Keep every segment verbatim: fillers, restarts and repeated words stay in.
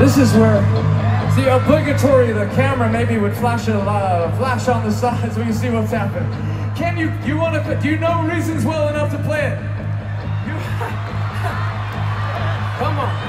This is where the obligatory, the camera maybe would flash a uh, flash on the side so we can see what's happening. Can you, you want to, do you know Reasons well enough to play it? You, come on.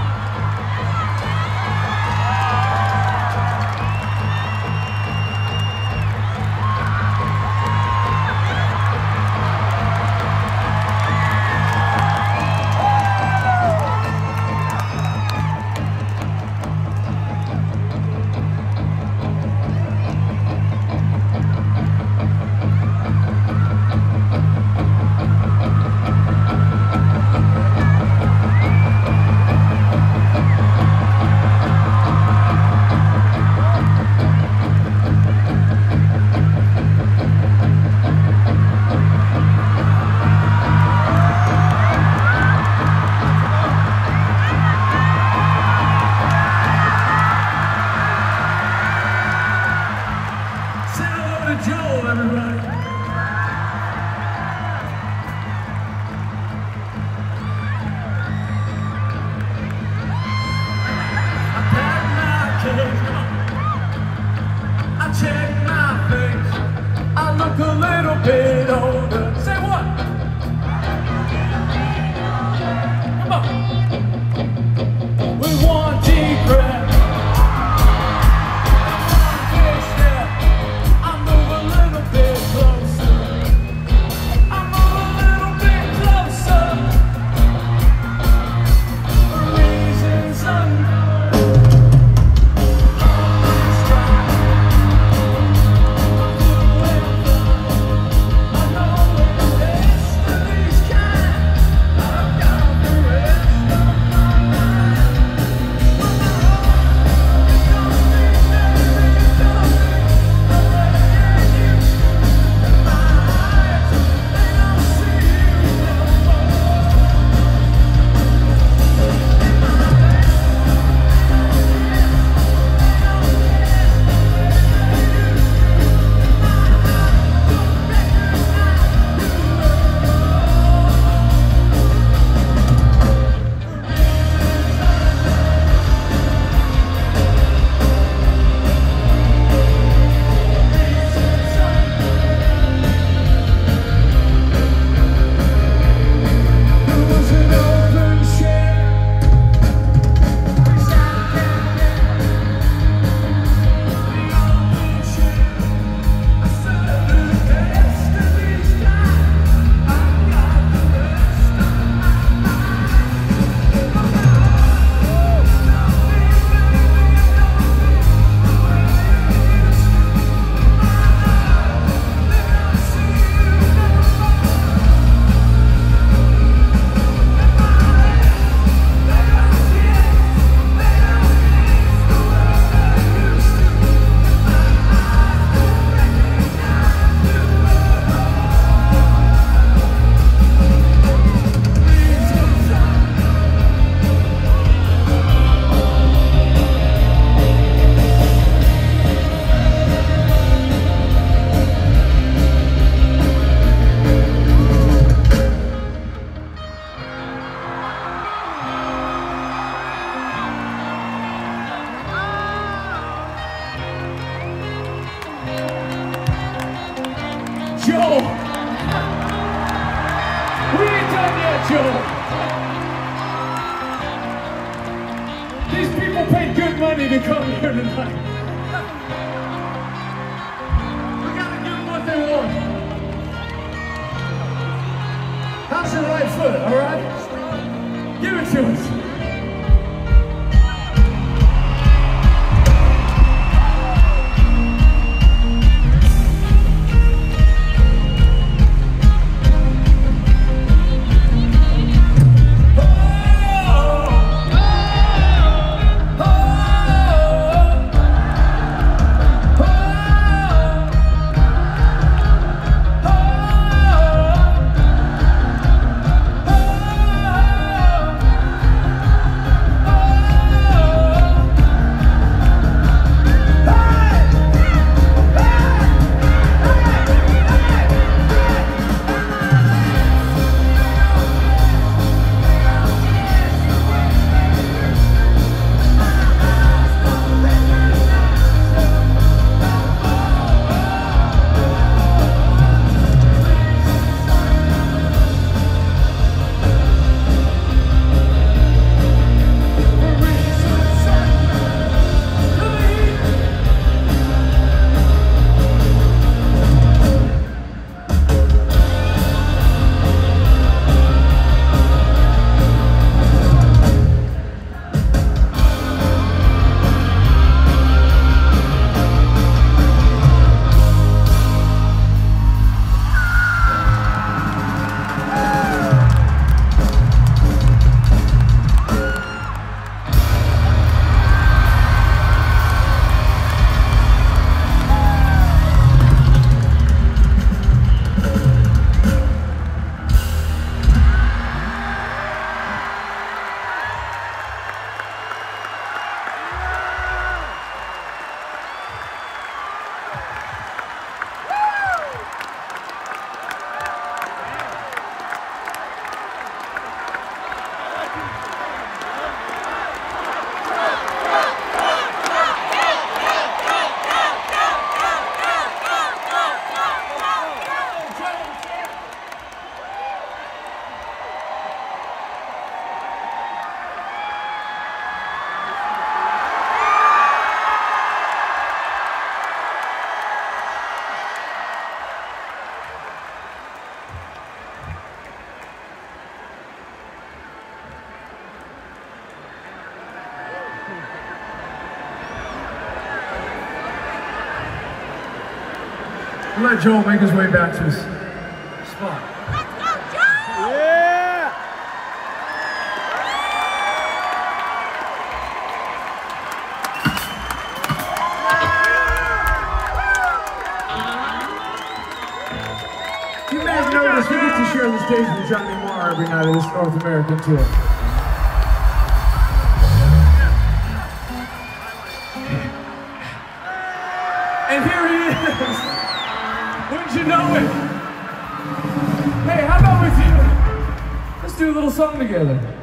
Joe! We ain't done yet, Joe! These people paid good money to come here tonight. We gotta give them what they want. How's your right foot, alright? Give it to us. let Joel make his way back to his spot. Yeah! You may have noticed we get to share the stage with Johnny Marr every night of this North American tour. And here he is! Wouldn't you know it? Hey, how about with you? Let's do a little song together.